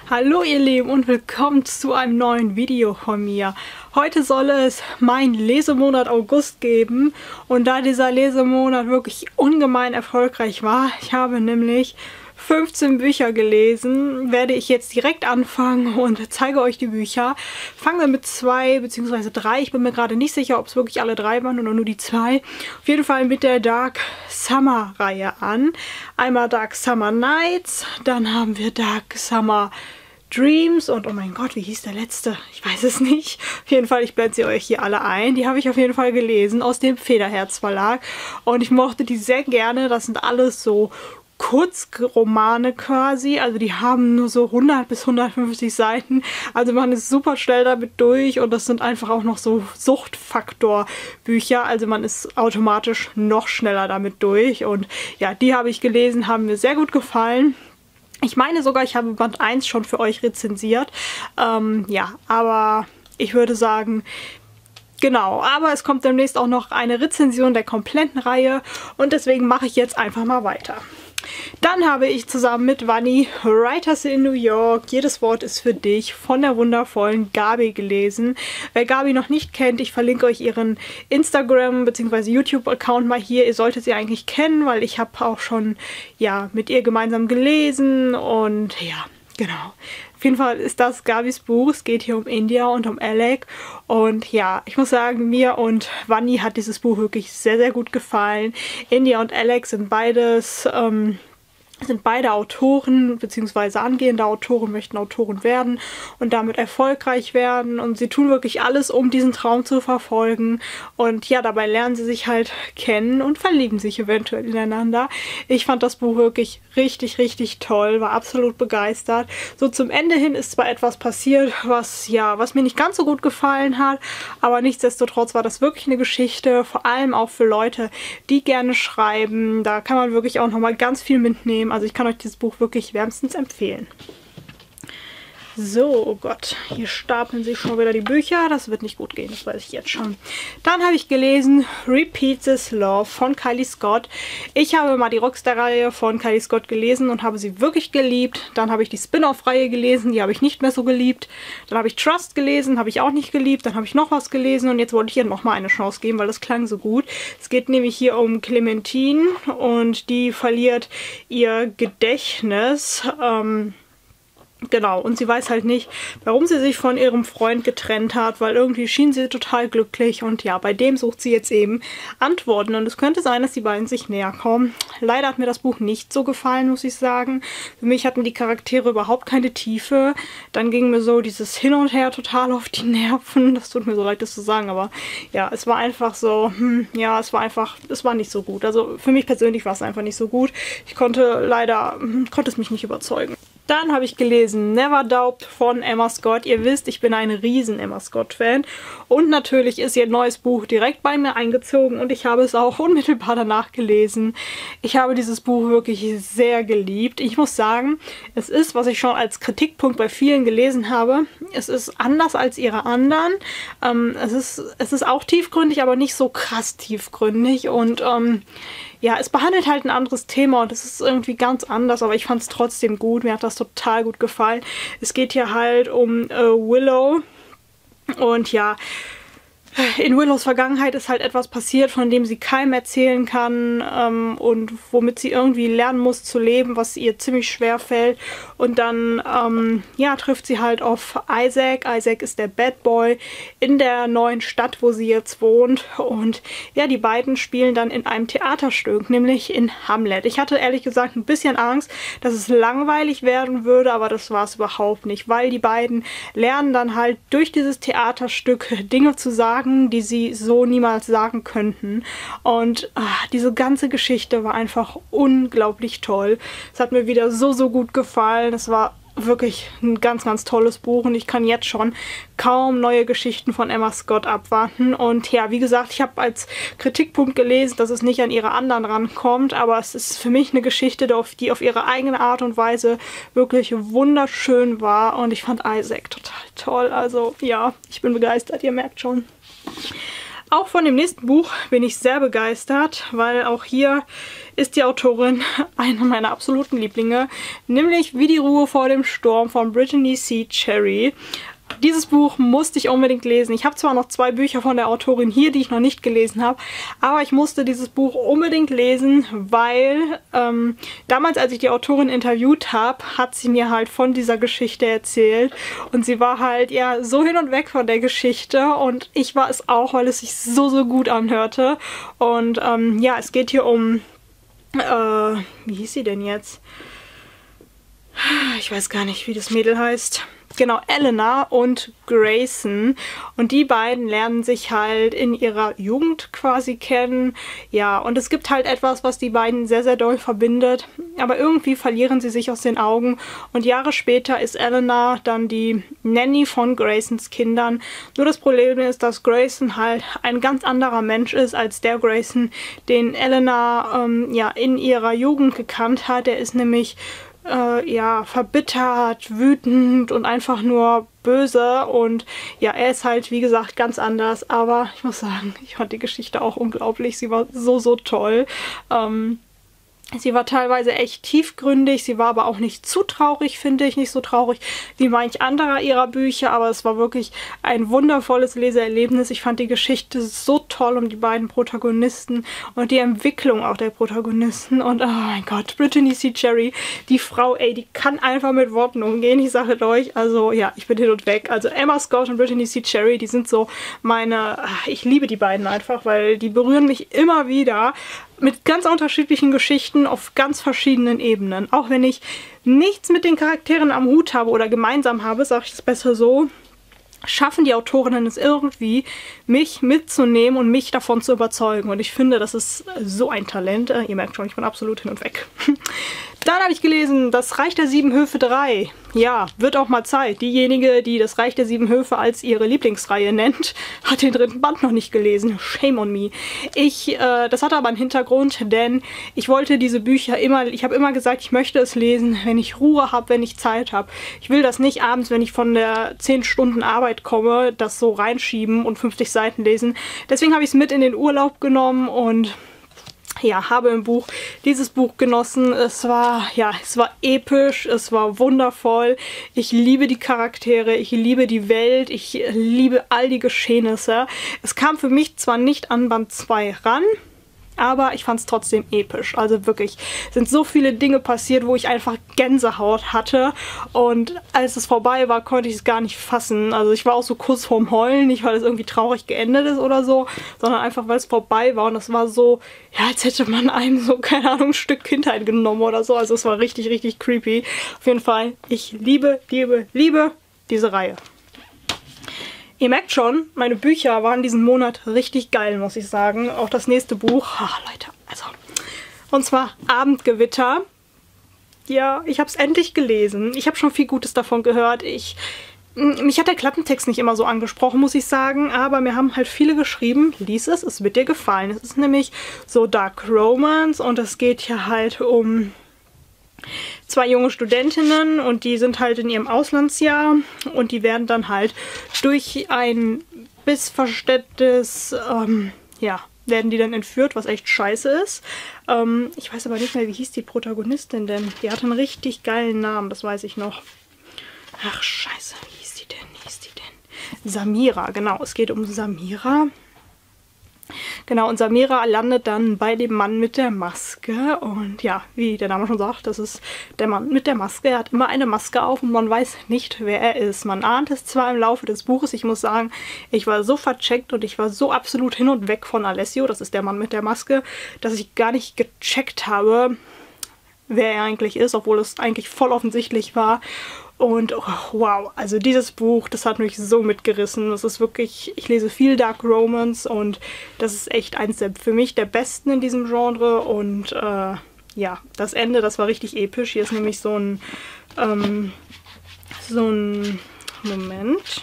Hallo ihr Lieben und willkommen zu einem neuen Video von mir. Heute soll es meinen Lesemonat August geben und da dieser Lesemonat wirklich ungemein erfolgreich war, ich habe nämlich 15 Bücher gelesen, werde ich jetzt direkt anfangen und zeige euch die Bücher. Fangen wir mit 2 bzw. 3, ich bin mir gerade nicht sicher, ob es wirklich alle 3 waren oder nur die 2. Auf jeden Fall mit der Dark Summer Reihe an. Einmal Dark Summer Nights, dann haben wir Dark Summer Dreams und oh mein Gott, wie hieß der letzte? Ich weiß es nicht. Auf jeden Fall, ich blende sie euch hier alle ein. Die habe ich auf jeden Fall gelesen aus dem Federherz Verlag und ich mochte die sehr gerne. Das sind alles so Kurzromane quasi, also die haben nur so 100 bis 150 Seiten, also man ist super schnell damit durch und das sind einfach auch noch so Suchtfaktor-Bücher, also man ist automatisch noch schneller damit durch und ja, die habe ich gelesen, haben mir sehr gut gefallen. Ich meine sogar, ich habe Band 1 schon für euch rezensiert, ja, aber ich würde sagen, genau, aber es kommt demnächst auch noch eine Rezension der kompletten Reihe und deswegen mache ich jetzt einfach mal weiter. Dann habe ich zusammen mit Vanni Writers in New York, jedes Wort ist für dich, von der wundervollen Gabi gelesen. Wer Gabi noch nicht kennt, ich verlinke euch ihren Instagram- bzw. YouTube-Account mal hier. Ihr solltet sie eigentlich kennen, weil ich habe auch schon ja mit ihr gemeinsam gelesen und ja, genau. Auf jeden Fall ist das Gabis Buch. Es geht hier um India und um Alec. Und ja, ich muss sagen, mir und Vanni hat dieses Buch wirklich sehr, sehr gut gefallen. India und Alec sind beide Autoren bzw. angehende Autoren, möchten Autoren werden und damit erfolgreich werden und sie tun wirklich alles, um diesen Traum zu verfolgen und ja, dabei lernen sie sich halt kennen und verlieben sich eventuell ineinander. Ich fand das Buch wirklich richtig, richtig toll, war absolut begeistert. So zum Ende hin ist zwar etwas passiert, was mir nicht ganz so gut gefallen hat, aber nichtsdestotrotz war das wirklich eine Geschichte, vor allem auch für Leute, die gerne schreiben. Da kann man wirklich auch nochmal ganz viel mitnehmen. Also ich kann euch dieses Buch wirklich wärmstens empfehlen. So, oh Gott, hier stapeln sich schon wieder die Bücher. Das wird nicht gut gehen, das weiß ich jetzt schon. Dann habe ich gelesen Repeat This Love von Kylie Scott. Ich habe mal die Rockstar-Reihe von Kylie Scott gelesen und habe sie wirklich geliebt. Dann habe ich die Spin-off-Reihe gelesen, die habe ich nicht mehr so geliebt. Dann habe ich Trust gelesen, habe ich auch nicht geliebt. Dann habe ich noch was gelesen und jetzt wollte ich ihr nochmal eine Chance geben, weil das klang so gut. Es geht nämlich hier um Clementine und die verliert ihr Gedächtnis. Genau, und sie weiß halt nicht, warum sie sich von ihrem Freund getrennt hat, weil irgendwie schien sie total glücklich und ja, bei dem sucht sie jetzt eben Antworten und es könnte sein, dass die beiden sich näher kommen. Leider hat mir das Buch nicht so gefallen, muss ich sagen. Für mich hatten die Charaktere überhaupt keine Tiefe. Dann ging mir so dieses Hin und Her total auf die Nerven. Das tut mir so leid, das zu sagen, aber ja, es war einfach so, ja, es war nicht so gut. Also für mich persönlich war es einfach nicht so gut. Ich konnte es mich nicht überzeugen. Dann habe ich gelesen Never Doubt von Emma Scott. Ihr wisst, ich bin ein riesen Emma Scott-Fan. Und natürlich ist ihr neues Buch direkt bei mir eingezogen und ich habe es auch unmittelbar danach gelesen. Ich habe dieses Buch wirklich sehr geliebt. Ich muss sagen, es ist, was ich schon als Kritikpunkt bei vielen gelesen habe, es ist anders als ihre anderen. Es ist auch tiefgründig, aber nicht so krass tiefgründig und ja, es behandelt halt ein anderes Thema und es ist irgendwie ganz anders, aber ich fand es trotzdem gut. Mir hat das total gut gefallen. Es geht hier halt um Willow und ja, in Willows Vergangenheit ist halt etwas passiert, von dem sie keinem erzählen kann und womit sie irgendwie lernen muss zu leben, was ihr ziemlich schwer fällt. Und dann ja, trifft sie halt auf Isaac. Isaac ist der Bad Boy in der neuen Stadt, wo sie jetzt wohnt. Und ja, die beiden spielen dann in einem Theaterstück, nämlich in Hamlet. Ich hatte ehrlich gesagt ein bisschen Angst, dass es langweilig werden würde, aber das war es überhaupt nicht, weil die beiden lernen dann halt durch dieses Theaterstück Dinge zu sagen, die sie so niemals sagen könnten. Und diese ganze Geschichte war einfach unglaublich toll. Es hat mir wieder so, so gut gefallen. Es war wirklich ein ganz, ganz tolles Buch und ich kann jetzt schon kaum neue Geschichten von Emma Scott abwarten. Und ja, wie gesagt, ich habe als Kritikpunkt gelesen, dass es nicht an ihre anderen rankommt, aber es ist für mich eine Geschichte, die auf ihre eigene Art und Weise wirklich wunderschön war und ich fand Isaac total toll. Also ja, ich bin begeistert, ihr merkt schon. Auch von dem nächsten Buch bin ich sehr begeistert, weil auch hier ist die Autorin einer meiner absoluten Lieblinge, nämlich Wie die Ruhe vor dem Sturm von Brittany C. Cherry. Dieses Buch musste ich unbedingt lesen. Ich habe zwar noch 2 Bücher von der Autorin hier, die ich noch nicht gelesen habe, aber ich musste dieses Buch unbedingt lesen, weil damals, als ich die Autorin interviewt habe, hat sie mir halt von dieser Geschichte erzählt und sie war halt ja so hin und weg von der Geschichte und ich war es auch, weil es sich so, so gut anhörte. Und ja, es geht hier um, wie hieß sie denn jetzt? Ich weiß gar nicht, wie das Mädel heißt. Genau, Elena und Grayson. Und die beiden lernen sich halt in ihrer Jugend quasi kennen. Ja, und es gibt halt etwas, was die beiden sehr, sehr doll verbindet. Aber irgendwie verlieren sie sich aus den Augen. Und Jahre später ist Elena dann die Nanny von Graysons Kindern. Nur das Problem ist, dass Grayson halt ein ganz anderer Mensch ist als der Grayson, den Elena ja, in ihrer Jugend gekannt hat. Er ist nämlich ja, verbittert, wütend und einfach nur böse und ja, er ist halt, wie gesagt, ganz anders, aber ich muss sagen, ich fand die Geschichte auch unglaublich, sie war so, so toll. Sie war teilweise echt tiefgründig, sie war aber auch nicht zu traurig, finde ich, nicht so traurig wie manch anderer ihrer Bücher, aber es war wirklich ein wundervolles Leseerlebnis. Ich fand die Geschichte so toll um die beiden Protagonisten und die Entwicklung auch der Protagonisten und oh mein Gott, Brittany C. Cherry, die Frau, ey, die kann einfach mit Worten umgehen, ich sage euch, also ja, ich bin hin und weg. Also Emma Scott und Brittany C. Cherry, die sind so meine, ich liebe die beiden einfach, weil die berühren mich immer wieder mit ganz unterschiedlichen Geschichten auf ganz verschiedenen Ebenen. Auch wenn ich nichts mit den Charakteren am Hut habe oder gemeinsam habe, sage ich es besser so, schaffen die Autorinnen es irgendwie, mich mitzunehmen und mich davon zu überzeugen. Und ich finde, das ist so ein Talent. Ihr merkt schon, ich bin absolut hin und weg. Dann habe ich gelesen, Das Reich der 7 Höfe 3. Ja, wird auch mal Zeit. Diejenige, die Das Reich der 7 Höfe als ihre Lieblingsreihe nennt, hat den 3. Band noch nicht gelesen. Shame on me. Das hatte aber einen Hintergrund, denn ich wollte diese Bücher immer, ich habe immer gesagt, ich möchte es lesen, wenn ich Ruhe habe, wenn ich Zeit habe. Ich will das nicht abends, wenn ich von der 10 Stunden Arbeit komme, das so reinschieben und 50 Seiten lesen. Deswegen habe ich es mit in den Urlaub genommen und ja, habe dieses Buch genossen. Es war episch, es war wundervoll. Ich liebe die Charaktere, ich liebe die Welt, ich liebe all die Geschehnisse. Es kam für mich zwar nicht an Band 2 ran, aber ich fand es trotzdem episch. Also wirklich, sind so viele Dinge passiert, wo ich einfach Gänsehaut hatte. Und als es vorbei war, konnte ich es gar nicht fassen. Also ich war auch so kurz vorm Heulen, nicht weil es irgendwie traurig geendet ist oder so, sondern einfach, weil es vorbei war. Und es war so, ja, als hätte man einem so, keine Ahnung, ein Stück Kindheit genommen oder so. Also es war richtig, richtig creepy. Auf jeden Fall, ich liebe diese Reihe. Ihr merkt schon, meine Bücher waren diesen Monat richtig geil, muss ich sagen. Auch das nächste Buch. Ach, Leute, also. Und zwar Abendgewitter. Ja, ich habe es endlich gelesen. Ich habe schon viel Gutes davon gehört. Mich hat der Klappentext nicht immer so angesprochen, muss ich sagen. Aber mir haben halt viele geschrieben, lies es wird dir gefallen. Es ist nämlich so Dark Romance und es geht hier halt um 2 junge Studentinnen und die sind halt in ihrem Auslandsjahr und die werden dann halt durch ein missverständnis, ja, werden die dann entführt, was echt scheiße ist. Ich weiß aber nicht mehr, wie hieß die Protagonistin denn? Die hatte einen richtig geilen Namen, das weiß ich noch. Ach, scheiße, wie hieß die denn? Samira, genau, es geht um Samira. Genau, und Samira landet dann bei dem Mann mit der Maske und ja, wie der Name schon sagt, das ist der Mann mit der Maske. Er hat immer eine Maske auf und man weiß nicht, wer er ist. Man ahnt es zwar im Laufe des Buches, ich muss sagen, ich war so vercheckt und ich war so absolut hin und weg von Alessio, das ist der Mann mit der Maske, dass ich gar nicht gecheckt habe, wer er eigentlich ist, obwohl es eigentlich voll offensichtlich war. Und oh, wow, also dieses Buch, das hat mich so mitgerissen. Das ist wirklich, ich lese viel Dark Romance und das ist echt eins der für mich der besten in diesem Genre. Und ja, das Ende, das war richtig episch. Hier ist nämlich so ein Moment.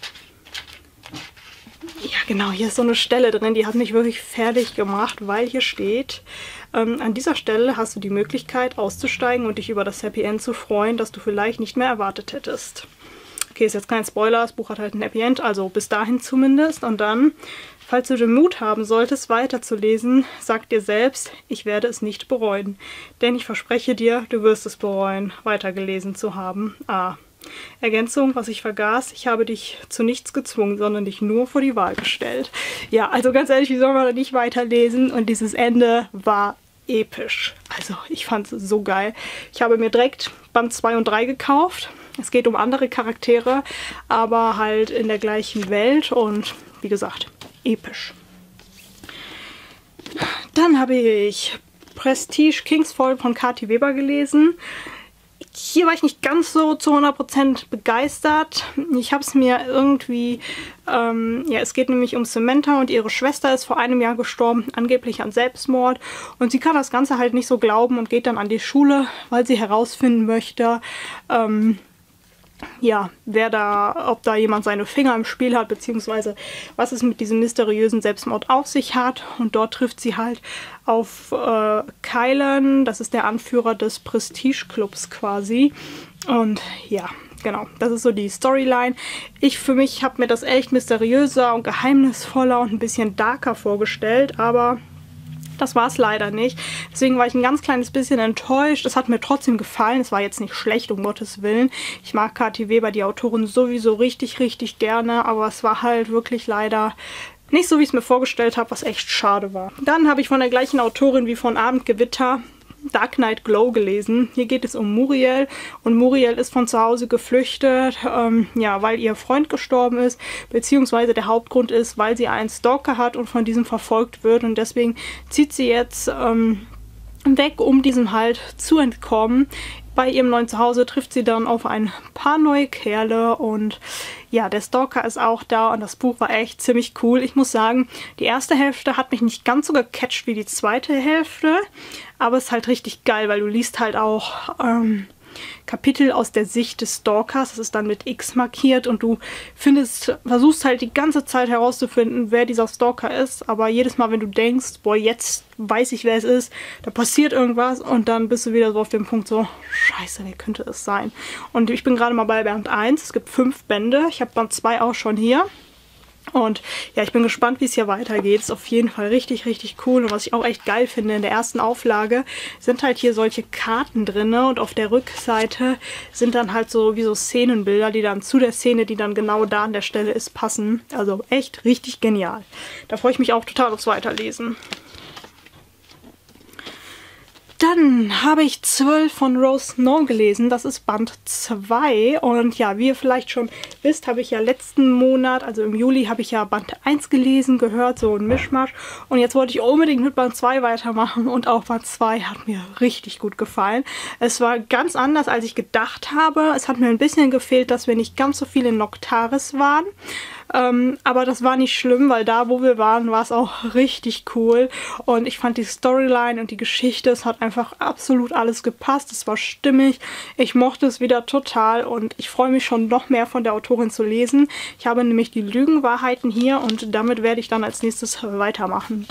Ja, genau, hier ist so eine Stelle drin, die hat mich wirklich fertig gemacht, weil hier steht, an dieser Stelle hast du die Möglichkeit auszusteigen und dich über das Happy End zu freuen, das du vielleicht nicht mehr erwartet hättest. Okay, ist jetzt kein Spoiler, das Buch hat halt ein Happy End, also bis dahin zumindest. Und dann, falls du den Mut haben solltest, weiterzulesen, sag dir selbst, ich werde es nicht bereuen. Denn ich verspreche dir, du wirst es bereuen, weitergelesen zu haben. Ergänzung, was ich vergaß, ich habe dich zu nichts gezwungen, sondern dich nur vor die Wahl gestellt. Ja, also ganz ehrlich, wie soll man da nicht weiterlesen? Und dieses Ende war episch. Also ich fand es so geil. Ich habe mir direkt Band 2 und 3 gekauft. Es geht um andere Charaktere, aber halt in der gleichen Welt und wie gesagt, episch. Dann habe ich Prestige Kingsfall von Kathi Weber gelesen. Hier war ich nicht ganz so zu 100% begeistert. Ich habe es mir irgendwie, ja, es geht nämlich um Samantha und ihre Schwester ist vor einem Jahr gestorben, angeblich an Selbstmord. Und sie kann das Ganze halt nicht so glauben und geht dann an die Schule, weil sie herausfinden möchte, ja, ob da jemand seine Finger im Spiel hat, beziehungsweise was es mit diesem mysteriösen Selbstmord auf sich hat. Und dort trifft sie halt auf Kylan, das ist der Anführer des Prestige-Clubs quasi. Und ja, genau, das ist so die Storyline. Für mich habe mir das echt mysteriöser und geheimnisvoller und ein bisschen darker vorgestellt, aber das war es leider nicht. Deswegen war ich ein ganz kleines bisschen enttäuscht. Es hat mir trotzdem gefallen. Es war jetzt nicht schlecht, um Gottes Willen. Ich mag Kathi Weber, die Autorin, sowieso richtig, richtig gerne. Aber es war halt wirklich leider nicht so, wie ich es mir vorgestellt habe, was echt schade war. Dann habe ich von der gleichen Autorin wie von Abendgewitter Dark Knight Glow gelesen. Hier geht es um Muriel und Muriel ist von zu Hause geflüchtet, ja, weil ihr Freund gestorben ist, beziehungsweise der Hauptgrund ist, weil sie einen Stalker hat und von diesem verfolgt wird und deswegen zieht sie jetzt weg, um diesem halt zu entkommen. Bei ihrem neuen Zuhause trifft sie dann auf ein paar neue Kerle und ja, der Stalker ist auch da und das Buch war echt ziemlich cool. Ich muss sagen, die erste Hälfte hat mich nicht ganz so gecatcht wie die zweite Hälfte, aber es ist halt richtig geil, weil du liest halt auch Kapitel aus der Sicht des Stalkers, das ist dann mit X markiert und du versuchst halt die ganze Zeit herauszufinden, wer dieser Stalker ist, aber jedes Mal, wenn du denkst, boah, jetzt weiß ich, wer es ist, da passiert irgendwas und dann bist du wieder so auf dem Punkt so, scheiße, wer könnte es sein? Und ich bin gerade mal bei Band 1, es gibt 5 Bände, ich habe Band 2 auch schon hier. Und ja, ich bin gespannt, wie es hier weitergeht. Ist auf jeden Fall richtig, richtig cool. Und was ich auch echt geil finde, in der ersten Auflage sind halt hier solche Karten drin. Und auf der Rückseite sind dann halt so wie so Szenenbilder, die dann zu der Szene, die dann genau da an der Stelle ist, passen. Also echt richtig genial. Da freue ich mich auch total aufs Weiterlesen. Dann habe ich 12 von Rose Snow gelesen. Das ist Band 2. Und ja, wie ihr vielleicht schon wisst, habe ich ja letzten Monat, also im Juli, habe ich ja Band 1 gelesen, gehört, so ein Mischmasch. Und jetzt wollte ich unbedingt mit Band 2 weitermachen. Und auch Band 2 hat mir richtig gut gefallen. Es war ganz anders, als ich gedacht habe. Es hat mir ein bisschen gefehlt, dass wir nicht ganz so viel in Noctaris waren. Aber das war nicht schlimm, weil da, wo wir waren, war es auch richtig cool. Und ich fand die Storyline und die Geschichte, es hat einfach absolut alles gepasst. Es war stimmig. Ich mochte es wieder total und ich freue mich schon noch mehr von der Autorin zu lesen. Ich habe nämlich die Lügenwahrheiten hier und damit werde ich dann als nächstes weitermachen.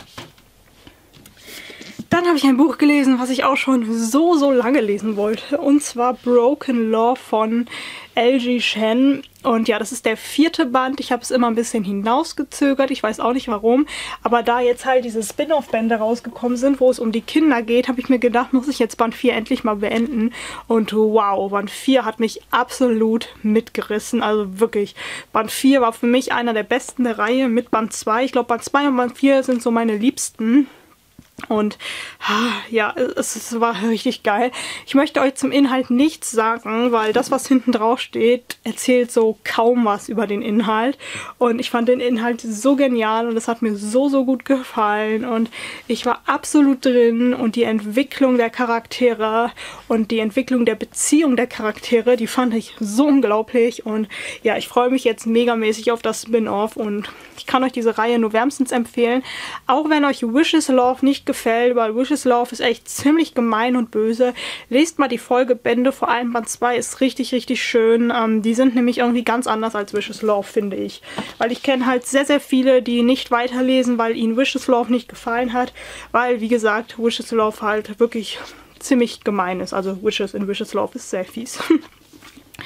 Dann habe ich ein Buch gelesen, was ich auch schon so lange lesen wollte. Und zwar Broken Law von L.G. Shen. Und ja, das ist der 4. Band. Ich habe es immer ein bisschen hinausgezögert. Ich weiß auch nicht warum. Aber da jetzt halt diese Spin-off-Bände rausgekommen sind, wo es um die Kinder geht, habe ich mir gedacht, muss ich jetzt Band 4 endlich mal beenden. Und wow, Band 4 hat mich absolut mitgerissen. Also wirklich, Band 4 war für mich einer der besten der Reihe mit Band 2. Ich glaube, Band 2 und Band 4 sind so meine liebsten. Und ja, es war richtig geil. Ich möchte euch zum Inhalt nichts sagen, weil das, was hinten drauf steht, erzählt so kaum was über den Inhalt. Und ich fand den Inhalt so genial und es hat mir so gut gefallen. Und ich war absolut drin und die Entwicklung der Charaktere und die Entwicklung der Beziehung der Charaktere, die fand ich so unglaublich. Und ja, ich freue mich jetzt megamäßig auf das Spin-off und ich kann euch diese Reihe nur wärmstens empfehlen. Auch wenn euch Wishes Love nicht gefällt, weil Wishes Love ist echt ziemlich gemein und böse. Lest mal die Folgebände, vor allem Band 2 ist richtig schön. Die sind nämlich irgendwie ganz anders als Wishes Love, finde ich. Weil ich kenne halt sehr viele, die nicht weiterlesen, weil ihnen Wishes Love nicht gefallen hat. Weil, wie gesagt, Wishes Love halt wirklich ziemlich gemein ist. Also Wishes in Wishes Love ist sehr fies.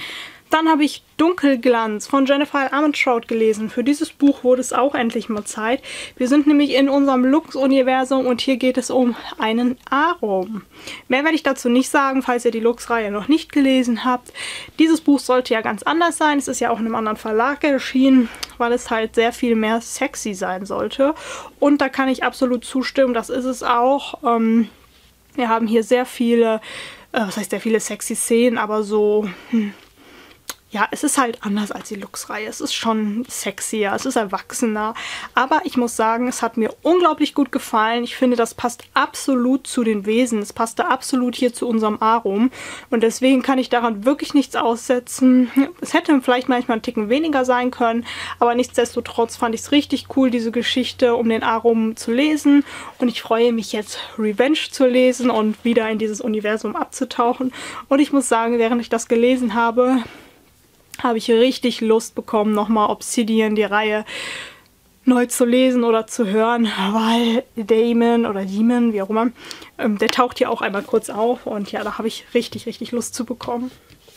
Dann habe ich Dunkelglanz von Jennifer L. Armentrout gelesen. Für dieses Buch wurde es auch endlich mal Zeit. Wir sind nämlich in unserem Lux-Universum und hier geht es um einen Arum. Mehr werde ich dazu nicht sagen, falls ihr die Lux-Reihe noch nicht gelesen habt. Dieses Buch sollte ja ganz anders sein. Es ist ja auch in einem anderen Verlag erschienen, weil es halt sehr viel mehr sexy sein sollte. Und da kann ich absolut zustimmen, das ist es auch. Wir haben hier sehr viele, was heißt sehr viele sexy Szenen, aber so... Ja, es ist halt anders als die Lux-Reihe. Es ist schon sexier, es ist erwachsener. Aber ich muss sagen, es hat mir unglaublich gut gefallen. Ich finde, das passt absolut zu den Wesen. Es passte absolut hier zu unserem Arum. Und deswegen kann ich daran wirklich nichts aussetzen. Es hätte vielleicht manchmal einen Ticken weniger sein können. Aber nichtsdestotrotz fand ich es richtig cool, diese Geschichte um den Arum zu lesen. Und ich freue mich jetzt, Revenge zu lesen und wieder in dieses Universum abzutauchen. Und ich muss sagen, während ich das gelesen habe ich richtig Lust bekommen, nochmal Obsidian, die Reihe, neu zu lesen oder zu hören, weil Damon oder Demon, wie auch immer, der taucht hier auch einmal kurz auf und ja, da habe ich richtig Lust zu bekommen.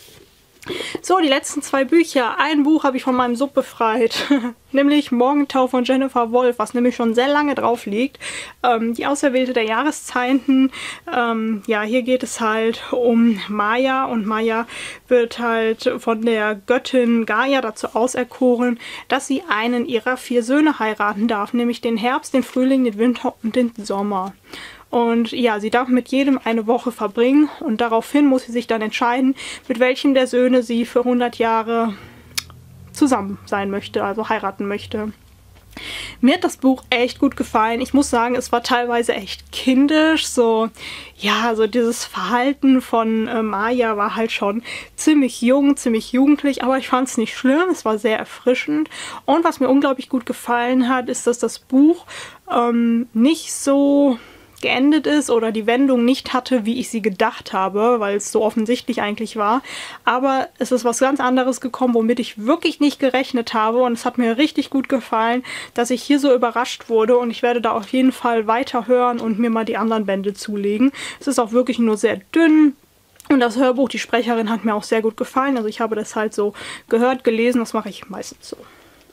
So, die letzten 2 Bücher. Ein Buch habe ich von meinem Sub befreit, nämlich Morgentau von Jennifer Wolf, was nämlich schon sehr lange drauf liegt. Die Auserwählte der Jahreszeiten. Ja, hier geht es halt um Maya und Maya wird halt von der Göttin Gaia dazu auserkoren, dass sie einen ihrer 4 Söhne heiraten darf, nämlich den Herbst, den Frühling, den Winter und den Sommer. Und ja, sie darf mit jedem eine Woche verbringen und daraufhin muss sie sich dann entscheiden, mit welchem der Söhne sie für 100 Jahre zusammen sein möchte, also heiraten möchte. Mir hat das Buch echt gut gefallen. Ich muss sagen, es war teilweise echt kindisch. So, ja, so dieses Verhalten von Maya war halt schon ziemlich jung, ziemlich jugendlich, aber ich fand es nicht schlimm. Es war sehr erfrischend. Und was mir unglaublich gut gefallen hat, ist, dass das Buch nicht so geendet ist oder die Wendung nicht hatte, wie ich sie gedacht habe, weil es so offensichtlich eigentlich war. Aber es ist was ganz anderes gekommen, womit ich wirklich nicht gerechnet habe und es hat mir richtig gut gefallen, dass ich hier so überrascht wurde und ich werde da auf jeden Fall weiter hören und mir mal die anderen Bände zulegen. Es ist auch wirklich nur sehr dünn. Und das Hörbuch, die Sprecherin, hat mir auch sehr gut gefallen. Also ich habe das halt so gehört, gelesen, das mache ich meistens so.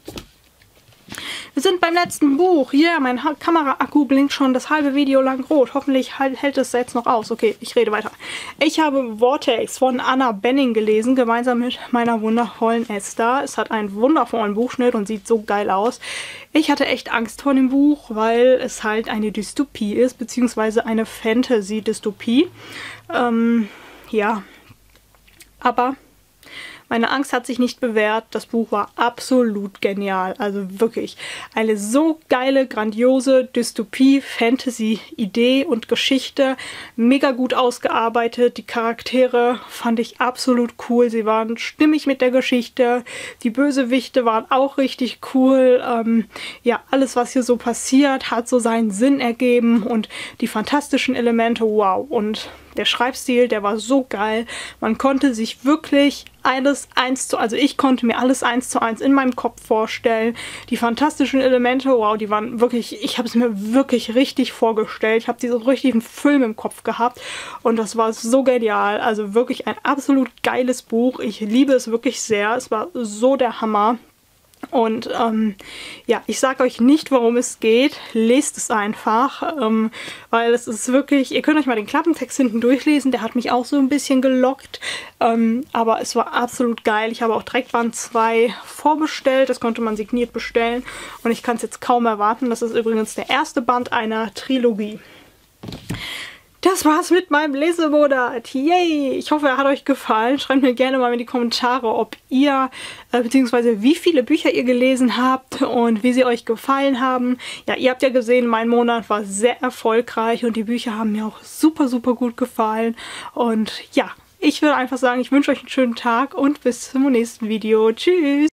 Wir sind beim letzten Buch. Ja, mein Kameraakku blinkt schon das halbe Video lang rot. Hoffentlich hält es jetzt noch aus. Okay, ich rede weiter. Ich habe Vortex von Anna Benning gelesen, gemeinsam mit meiner wundervollen Esther. Es hat einen wundervollen Buchschnitt und sieht so geil aus. Ich hatte echt Angst vor dem Buch, weil es halt eine Dystopie ist, beziehungsweise eine Fantasy-Dystopie. Ja, aber meine Angst hat sich nicht bewährt. Das Buch war absolut genial. Also wirklich eine so geile, grandiose Dystopie, Fantasy-Idee und Geschichte. Mega gut ausgearbeitet. Die Charaktere fand ich absolut cool. Sie waren stimmig mit der Geschichte. Die Bösewichte waren auch richtig cool. Ja, alles, was hier so passiert, hat so seinen Sinn ergeben. Und die fantastischen Elemente, wow. Und der Schreibstil, der war so geil. Man konnte sich wirklich also ich konnte mir alles 1:1 in meinem Kopf vorstellen. Die fantastischen Elemente, wow, die waren wirklich, ich habe es mir wirklich richtig vorgestellt. Ich habe diesen richtigen Film im Kopf gehabt und das war so genial. Also wirklich ein absolut geiles Buch. Ich liebe es wirklich sehr. Es war so der Hammer. Und ja, ich sage euch nicht, worum es geht. Lest es einfach, weil es ist wirklich, ihr könnt euch mal den Klappentext hinten durchlesen, der hat mich auch so ein bisschen gelockt, aber es war absolut geil. Ich habe auch direkt Band 2 vorbestellt, das konnte man signiert bestellen und ich kann es jetzt kaum erwarten. Das ist übrigens der erste Band einer Trilogie. Das war's mit meinem Lesemonat. Yay! Ich hoffe, er hat euch gefallen. Schreibt mir gerne mal in die Kommentare, ob ihr, beziehungsweise wie viele Bücher ihr gelesen habt und wie sie euch gefallen haben. Ja, ihr habt ja gesehen, mein Monat war sehr erfolgreich und die Bücher haben mir auch super, super gut gefallen. Und ja, ich würde einfach sagen, ich wünsche euch einen schönen Tag und bis zum nächsten Video. Tschüss!